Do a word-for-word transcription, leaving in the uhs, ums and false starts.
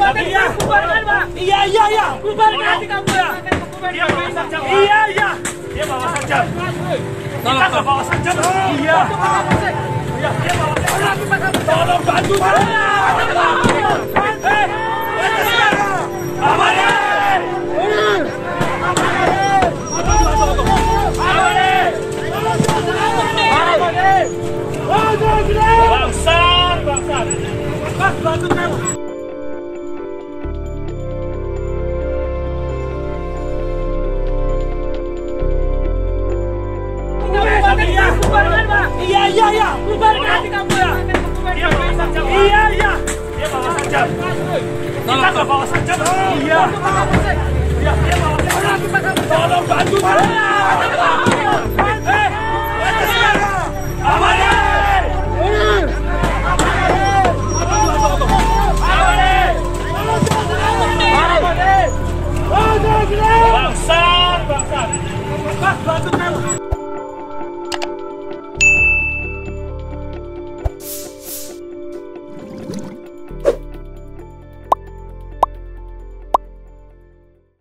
Iya, bubarkan, Pak. Iya, iya, iya. Bubarkan di kamu ya. Dia bawa saja. Iya, iya. Dia bawa saja. Kita nggak bawa saja. Iya. Iya, dia bawa saja. Tolong bantu saya. Eh, Amane. Amane. Amane. Bangsat, bangsat. Mas, bantu saya.